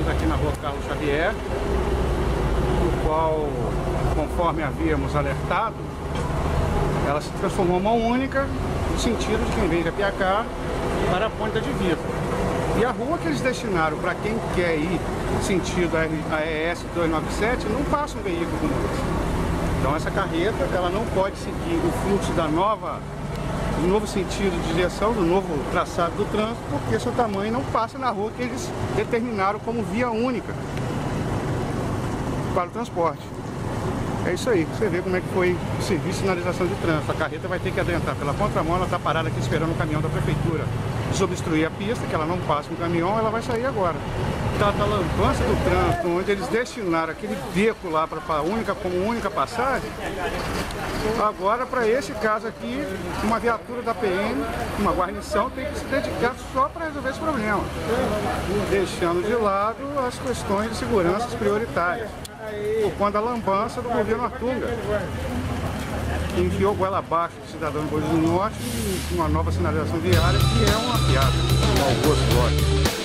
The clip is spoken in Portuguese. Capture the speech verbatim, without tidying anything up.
estamos aqui na rua Carlos Xavier, no qual, conforme havíamos alertado, ela se transformou em mão única no sentido de quem vem de Apiacá para a ponte da divisa. E a rua que eles destinaram para quem quer ir sentido a E S duzentos e noventa e sete não passa um veículo como esse. Então essa carreta ela não pode seguir o fluxo da nova, do novo sentido de direção, do novo traçado do trânsito, porque seu tamanho não passa na rua que eles determinaram como via única para o transporte. É isso aí, você vê como é que foi o serviço de sinalização de trânsito. A carreta vai ter que adentrar pela contramão, ela está parada aqui esperando o caminhão da prefeitura desobstruir a pista, que ela não passa um caminhão, ela vai sair agora. Tá a lampança do trânsito, onde eles destinaram aquele beco lá para a única, como única passagem, agora para esse caso aqui, uma viatura da P M, uma guarnição, tem que se dedicar só para resolver esse problema, deixando de lado as questões de segurança prioritárias, por conta da lambança do governo Artunga, que enviou goela abaixo do cidadão do Rio Grande do Norte e uma nova sinalização viária que é uma piada. Um mau gosto, lógico.